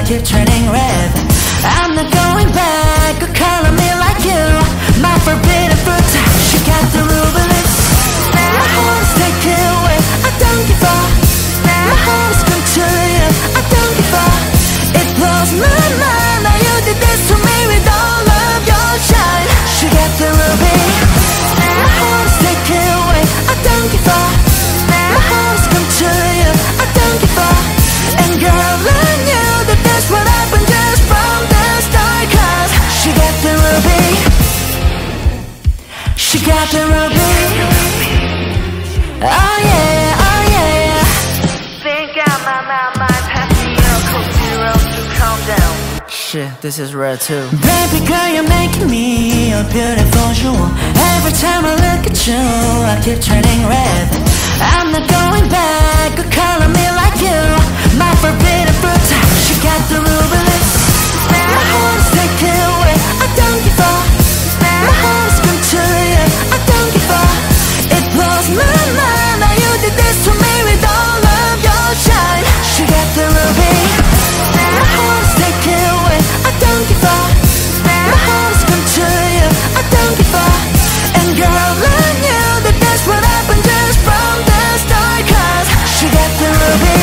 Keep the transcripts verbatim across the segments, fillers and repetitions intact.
I keep turning red. I'm not going back, a color me like you, my forbidden fruit. She got the ruby lips, my heart is taken away, I don't give up. My heart is come to you, I don't give up. It blows my mind how you did this to me with all of your shine. She got the ruby, my heart is taken away, I don't give up. My heart is come to you, I don't give up. And girl, I knew that that's what happened just from the start, cause she got the ruby, she got the ruby. Oh yeah, oh yeah. Think out my mind, mind passing you, code zero to calm down. Shit, this is rare too. Baby girl, you're making me a beautiful jewel. Every time I look at you, I keep turning red. I'm not going back, a color me like you, my forbidden fruit. She got the ruby lips, my heart is taken away, I don't give up. My heart is come to you, I don't give up. It blows my mind how you did this to me with all of your shine. She got the ruby, my heart is taken away, I don't give up. My heart is come to you, I don't give up. And girl, I knew that that's what happened just from the start, cause she got the ruby.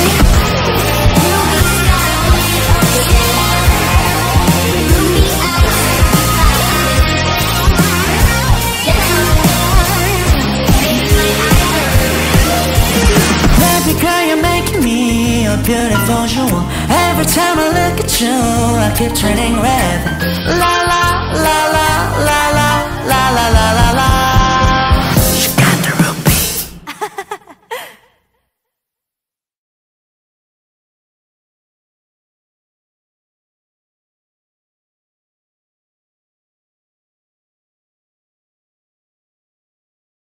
Baby girl, you're making me a beautiful jewel. Every time I look at you, I keep turning red. La la la